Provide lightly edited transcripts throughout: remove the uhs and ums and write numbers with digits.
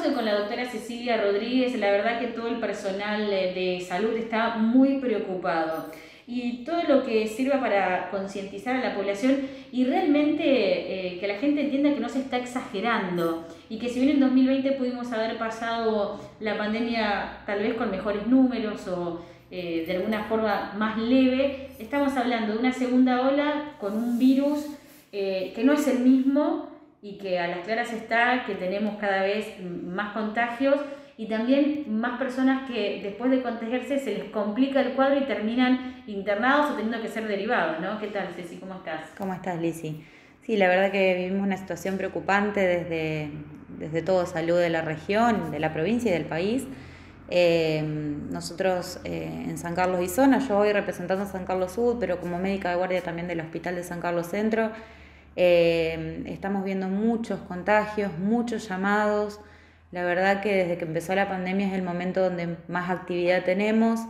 estoy con la doctora Cecilia Rodríguez. La verdad que todo el personal de salud está muy preocupado. Y todo lo que sirva para concientizar a la población y realmente que la gente entienda que no se está exagerando y que si bien en 2020 pudimos haber pasado la pandemia tal vez con mejores números o de alguna forma más leve, estamos hablando de una segunda ola con un virus que no es el mismo y que a las claras está que tenemos cada vez más contagios y también más personas que después de contagiarse se les complica el cuadro y terminan internados o teniendo que ser derivados, ¿no? ¿Qué tal, Ceci? ¿Cómo estás? ¿Cómo estás, Lizzy? Sí, la verdad que vivimos una situación preocupante desde todo salud de la región, de la provincia y del país. Nosotros en San Carlos y zona, yo voy representando a San Carlos Sur, pero como médica de guardia también del Hospital de San Carlos Centro, estamos viendo muchos contagios, muchos llamados. La verdad que desde que empezó la pandemia es el momento donde más actividad tenemos.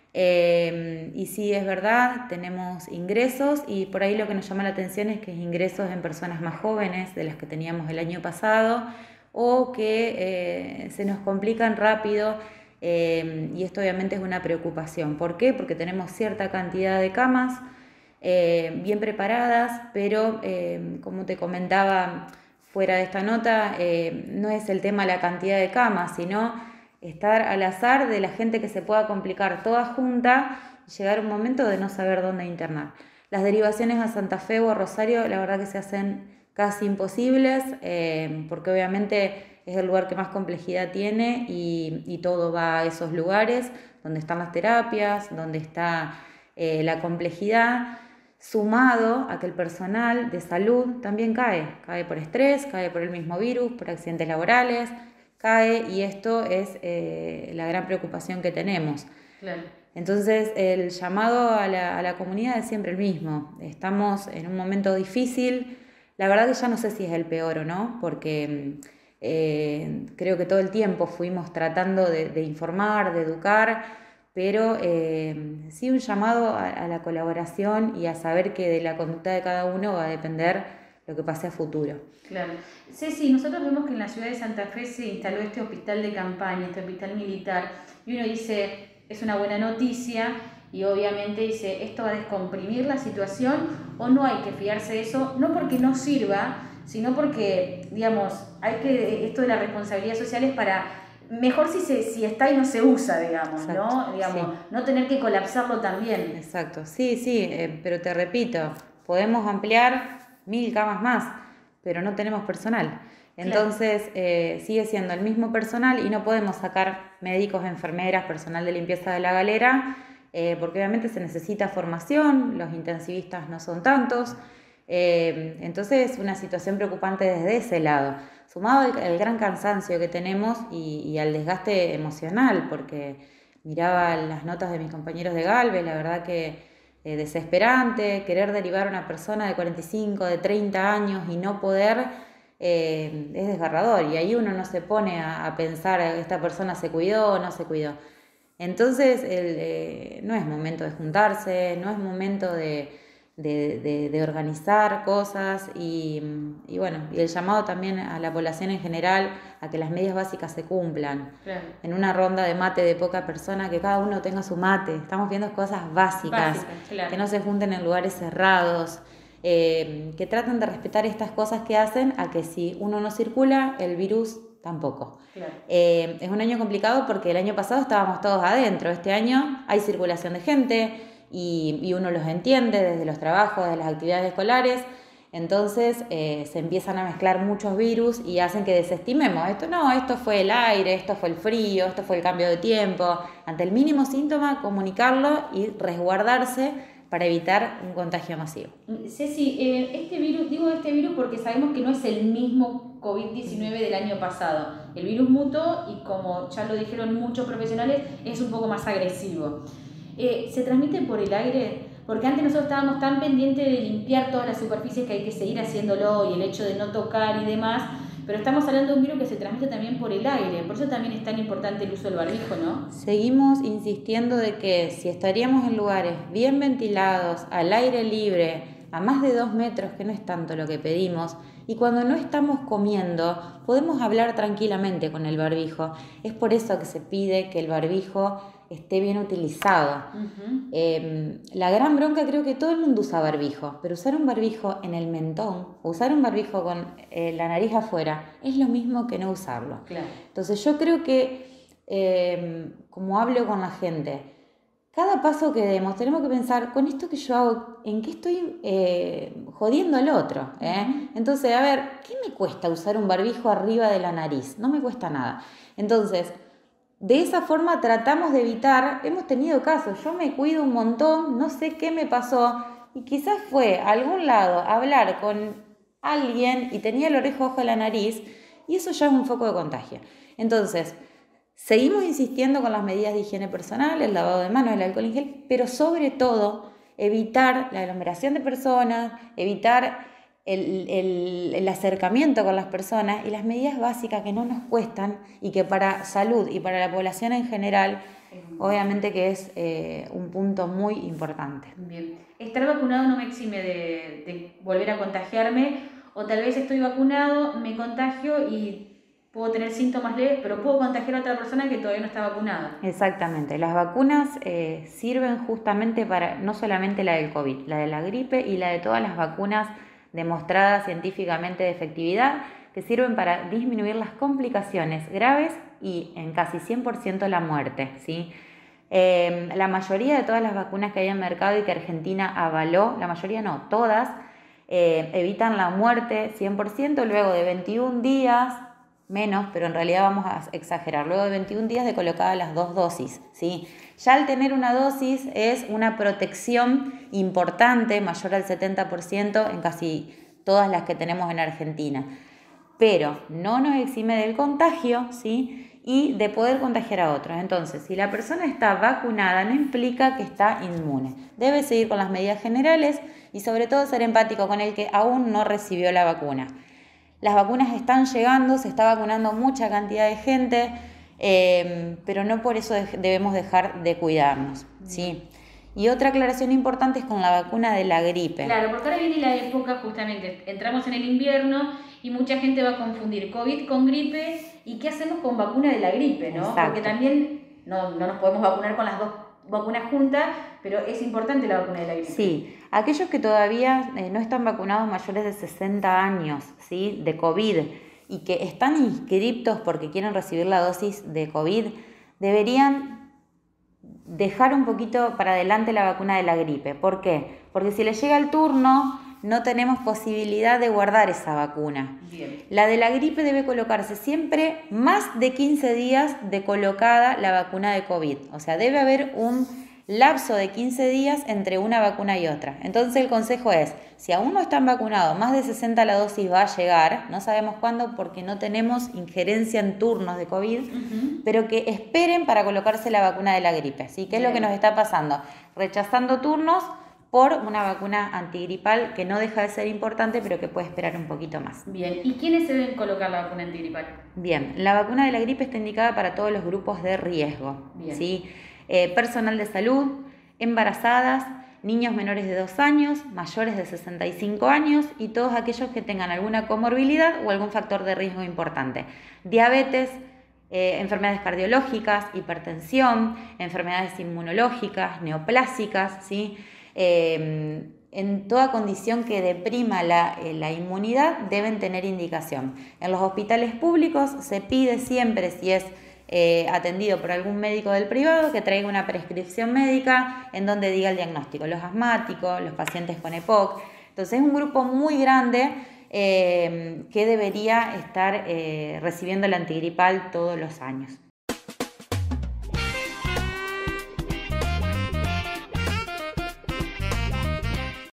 Y sí, es verdad, tenemos ingresos y por ahí lo que nos llama la atención es que es ingresos en personas más jóvenes de las que teníamos el año pasado o que se nos complican rápido y esto obviamente es una preocupación. ¿Por qué? Porque tenemos cierta cantidad de camas bien preparadas, pero como te comentaba fuera de esta nota, no es el tema la cantidad de camas, sino estar al azar de la gente que se pueda complicar toda junta y llegar a un momento de no saber dónde internar. Las derivaciones a Santa Fe o a Rosario, la verdad que se hacen casi imposibles, porque obviamente es el lugar que más complejidad tiene y todo va a esos lugares donde están las terapias, donde está la complejidad, sumado a que el personal de salud también cae por estrés, cae por el mismo virus, por accidentes laborales, cae y esto es la gran preocupación que tenemos. Claro. Entonces el llamado a la comunidad es siempre el mismo. Estamos en un momento difícil, la verdad que ya no sé si es el peor o no, porque creo que todo el tiempo fuimos tratando de informar, de educar, pero sí un llamado a la colaboración y a saber que de la conducta de cada uno va a depender lo que pase a futuro. Claro. Ceci, nosotros vemos que en la ciudad de Santa Fe se instaló este hospital de campaña, este hospital militar, y uno dice, es una buena noticia, y obviamente dice, esto va a descomprimir la situación, o no hay que fiarse de eso, no porque no sirva, sino porque, digamos, esto de la responsabilidad social es para, mejor si está y no se usa, digamos, Exacto, ¿no? Digamos, sí. No tener que colapsarlo también. Exacto, sí, pero te repito, podemos ampliar 1000 camas más, pero no tenemos personal. Entonces sigue siendo el mismo personal y no podemos sacar médicos, enfermeras, personal de limpieza de la galera, porque obviamente se necesita formación, los intensivistas no son tantos. Entonces es una situación preocupante desde ese lado, sumado al gran cansancio que tenemos y al desgaste emocional, porque miraba las notas de mis compañeros de Galvez, la verdad que desesperante, querer derivar a una persona de 45, de 30 años y no poder, es desgarrador. Y ahí uno no se pone a pensar, esta persona se cuidó o no se cuidó. Entonces no es momento de juntarse, no es momento de organizar cosas y bueno, y el llamado también a la población en general a que las medidas básicas se cumplan. Claro. En una ronda de mate de poca persona, que cada uno tenga su mate. Estamos viendo cosas básicas, claro. que no se junten en lugares cerrados, que traten de respetar estas cosas que hacen a que si uno no circula, el virus tampoco. Claro. Es un año complicado porque el año pasado estábamos todos adentro, este año hay circulación de gente y uno los entiende desde los trabajos, desde las actividades escolares, entonces se empiezan a mezclar muchos virus y hacen que desestimemos, esto fue el aire, esto fue el frío, esto fue el cambio de tiempo. Ante el mínimo síntoma, comunicarlo y resguardarse para evitar un contagio masivo. Ceci, este virus porque sabemos que no es el mismo COVID-19 del año pasado. El virus mutó y, como ya lo dijeron muchos profesionales, es un poco más agresivo. ¿Se transmite por el aire? Porque antes nosotros estábamos tan pendientes de limpiar todas las superficies que hay que seguir haciéndolo y el hecho de no tocar y demás, pero estamos hablando de un virus que se transmite también por el aire, por eso también es tan importante el uso del barbijo, ¿no? Seguimos insistiendo de que si estaríamos en lugares bien ventilados, al aire libre, a más de 2 metros, que no es tanto lo que pedimos, y cuando no estamos comiendo podemos hablar tranquilamente con el barbijo. Es por eso que se pide que el barbijo esté bien utilizado. La gran bronca, creo que todo el mundo usa barbijo, pero usar un barbijo en el mentón o usar un barbijo con la nariz afuera es lo mismo que no usarlo. Claro. Entonces yo creo que, como hablo con la gente, cada paso que demos tenemos que pensar, con esto que yo hago, ¿en qué estoy jodiendo al otro? Entonces, a ver, ¿qué me cuesta usar un barbijo arriba de la nariz? No me cuesta nada. Entonces, de esa forma tratamos de evitar, hemos tenido casos, yo me cuido un montón, no sé qué me pasó, y quizás fue a algún lado a hablar con alguien y tenía el orejo ojo de la nariz, y eso ya es un foco de contagio. Entonces, seguimos insistiendo con las medidas de higiene personal, el lavado de manos, el alcohol en gel, pero sobre todo evitar la aglomeración de personas, evitar el acercamiento con las personas y las medidas básicas que no nos cuestan y que para salud y para la población en general, obviamente que es un punto muy importante. Bien. Estar vacunado no me exime de volver a contagiarme, o tal vez estoy vacunado, me contagio y puedo tener síntomas leves, pero puedo contagiar a otra persona que todavía no está vacunada. Exactamente. Las vacunas sirven justamente para, no solamente la del COVID, la de la gripe y la de todas las vacunas demostradas científicamente de efectividad, que sirven para disminuir las complicaciones graves y en casi 100% la muerte, ¿sí? La mayoría de todas las vacunas que hay en mercado y que Argentina avaló, la mayoría no, todas, evitan la muerte 100% luego de 21 días, menos, pero en realidad vamos a exagerar, luego de 21 días de colocadas las 2 dosis, ¿sí? Ya al tener una dosis es una protección importante, mayor al 70% en casi todas las que tenemos en Argentina, pero no nos exime del contagio, ¿sí? Y de poder contagiar a otros. Entonces, si la persona está vacunada, no implica que está inmune. Debe seguir con las medidas generales y sobre todo ser empático con el que aún no recibió la vacuna. Las vacunas están llegando, se está vacunando mucha cantidad de gente, pero no por eso debemos dejar de cuidarnos, ¿sí? Y otra aclaración importante es con la vacuna de la gripe. Claro, porque ahora viene la época, justamente, entramos en el invierno y mucha gente va a confundir COVID con gripe. ¿Y qué hacemos con vacuna de la gripe, no? Exacto. Porque también no nos podemos vacunar con las dos vacunas juntas, pero es importante la vacuna de la gripe. Sí, aquellos que todavía no están vacunados mayores de 60 años, ¿sí? De COVID, y que están inscriptos porque quieren recibir la dosis de COVID, deberían dejar un poquito para adelante la vacuna de la gripe. ¿Por qué? Porque si les llega el turno, no tenemos posibilidad de guardar esa vacuna. Bien. La de la gripe debe colocarse siempre más de 15 días de colocada la vacuna de COVID. O sea, debe haber un lapso de 15 días entre una vacuna y otra. Entonces el consejo es, si aún no están vacunados, más de 60 la dosis va a llegar, no sabemos cuándo porque no tenemos injerencia en turnos de COVID, pero que esperen para colocarse la vacuna de la gripe. ¿Sí? ¿Qué es lo que nos está pasando? Rechazando turnos por una vacuna antigripal que no deja de ser importante, pero que puede esperar un poquito más. Bien, ¿y quiénes se deben colocar la vacuna antigripal? Bien, la vacuna de la gripe está indicada para todos los grupos de riesgo. Bien. ¿Sí? Personal de salud, embarazadas, niños menores de 2 años, mayores de 65 años y todos aquellos que tengan alguna comorbilidad o algún factor de riesgo importante. Diabetes, enfermedades cardiológicas, hipertensión, enfermedades inmunológicas, neoplásicas, ¿sí? En toda condición que deprima la inmunidad deben tener indicación. En los hospitales públicos se pide siempre, si es atendido por algún médico del privado, que traiga una prescripción médica en donde diga el diagnóstico, los asmáticos, los pacientes con EPOC. Entonces es un grupo muy grande que debería estar recibiendo el antigripal todos los años.